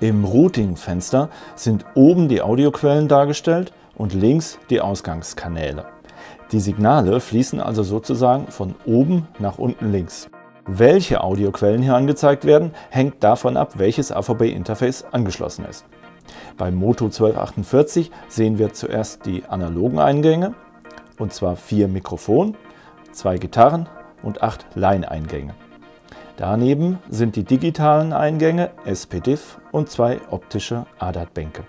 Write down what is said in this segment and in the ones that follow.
Im Routing-Fenster sind oben die Audioquellen dargestellt und links die Ausgangskanäle. Die Signale fließen also sozusagen von oben nach unten links. Welche Audioquellen hier angezeigt werden, hängt davon ab, welches AVB-Interface angeschlossen ist. Beim Moto 1248 sehen wir zuerst die analogen Eingänge, und zwar 4 Mikrofon, 2 Gitarren und 8 Line-Eingänge. Daneben sind die digitalen Eingänge SPDIF und 2 optische ADAT-Bänke.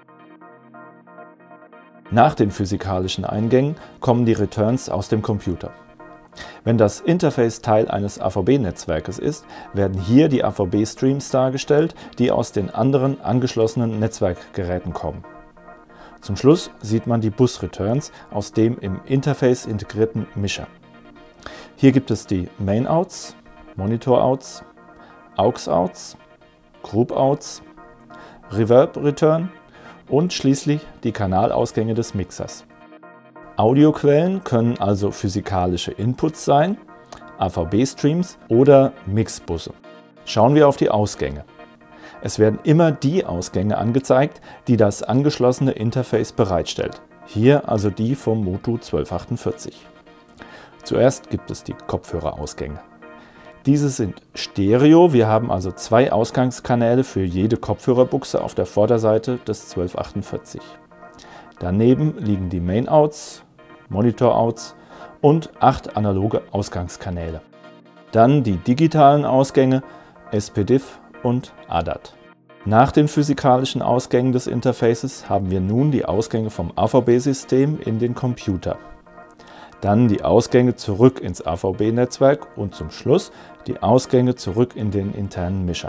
Nach den physikalischen Eingängen kommen die Returns aus dem Computer. Wenn das Interface Teil eines AVB-Netzwerkes ist, werden hier die AVB-Streams dargestellt, die aus den anderen angeschlossenen Netzwerkgeräten kommen. Zum Schluss sieht man die Bus-Returns aus dem im Interface integrierten Mischer. Hier gibt es die Main-Outs, Monitor-Outs, Aux-Outs, Group-Outs, Reverb-Return und schließlich die Kanalausgänge des Mixers. Audioquellen können also physikalische Inputs sein, AVB-Streams oder Mixbusse. Schauen wir auf die Ausgänge. Es werden immer die Ausgänge angezeigt, die das angeschlossene Interface bereitstellt. Hier also die vom Moto 1248. Zuerst gibt es die Kopfhörerausgänge. Diese sind Stereo, wir haben also 2 Ausgangskanäle für jede Kopfhörerbuchse auf der Vorderseite des 1248. Daneben liegen die Main-Outs, Monitor-Outs und 8 analoge Ausgangskanäle. Dann die digitalen Ausgänge SPDIF und ADAT. Nach den physikalischen Ausgängen des Interfaces haben wir nun die Ausgänge vom AVB-System in den Computer. Dann die Ausgänge zurück ins AVB-Netzwerk und zum Schluss die Ausgänge zurück in den internen Mischer.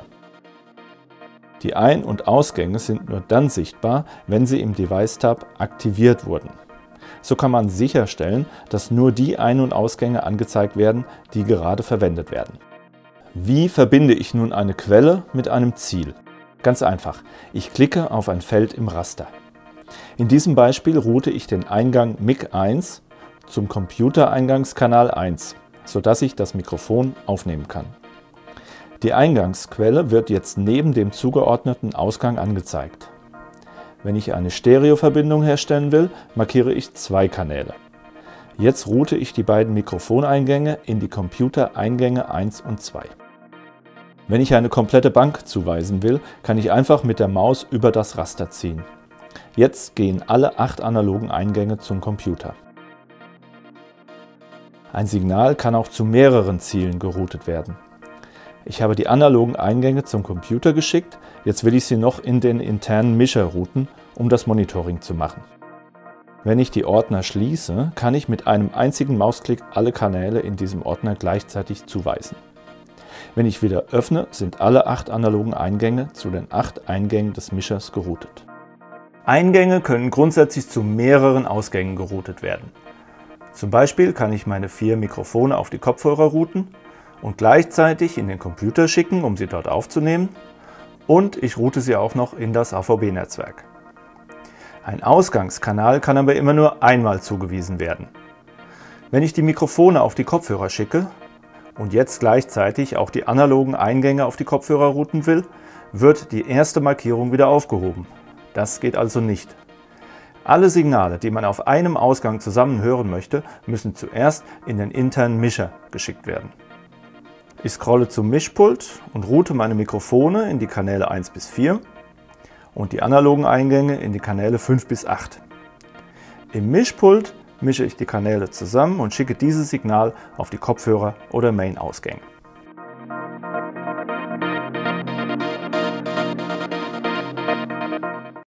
Die Ein- und Ausgänge sind nur dann sichtbar, wenn sie im Device-Tab aktiviert wurden. So kann man sicherstellen, dass nur die Ein- und Ausgänge angezeigt werden, die gerade verwendet werden. Wie verbinde ich nun eine Quelle mit einem Ziel? Ganz einfach, ich klicke auf ein Feld im Raster. In diesem Beispiel route ich den Eingang MIC 1 zum Computereingangskanal 1, sodass ich das Mikrofon aufnehmen kann. Die Eingangsquelle wird jetzt neben dem zugeordneten Ausgang angezeigt. Wenn ich eine Stereoverbindung herstellen will, markiere ich 2 Kanäle. Jetzt route ich die beiden Mikrofoneingänge in die Computereingänge 1 und 2. Wenn ich eine komplette Bank zuweisen will, kann ich einfach mit der Maus über das Raster ziehen. Jetzt gehen alle 8 analogen Eingänge zum Computer. Ein Signal kann auch zu mehreren Zielen geroutet werden. Ich habe die analogen Eingänge zum Computer geschickt, jetzt will ich sie noch in den internen Mischer routen, um das Monitoring zu machen. Wenn ich die Ordner schließe, kann ich mit einem einzigen Mausklick alle Kanäle in diesem Ordner gleichzeitig zuweisen. Wenn ich wieder öffne, sind alle 8 analogen Eingänge zu den 8 Eingängen des Mischers geroutet. Eingänge können grundsätzlich zu mehreren Ausgängen geroutet werden. Zum Beispiel kann ich meine 4 Mikrofone auf die Kopfhörer routen und gleichzeitig in den Computer schicken, um sie dort aufzunehmen, und ich route sie auch noch in das AVB-Netzwerk. Ein Ausgangskanal kann aber immer nur einmal zugewiesen werden. Wenn ich die Mikrofone auf die Kopfhörer schicke und jetzt gleichzeitig auch die analogen Eingänge auf die Kopfhörer routen will, wird die erste Markierung wieder aufgehoben. Das geht also nicht. Alle Signale, die man auf einem Ausgang zusammen hören möchte, müssen zuerst in den internen Mischer geschickt werden. Ich scrolle zum Mischpult und route meine Mikrofone in die Kanäle 1 bis 4 und die analogen Eingänge in die Kanäle 5 bis 8. Im Mischpult mische ich die Kanäle zusammen und schicke dieses Signal auf die Kopfhörer oder Main-Ausgänge.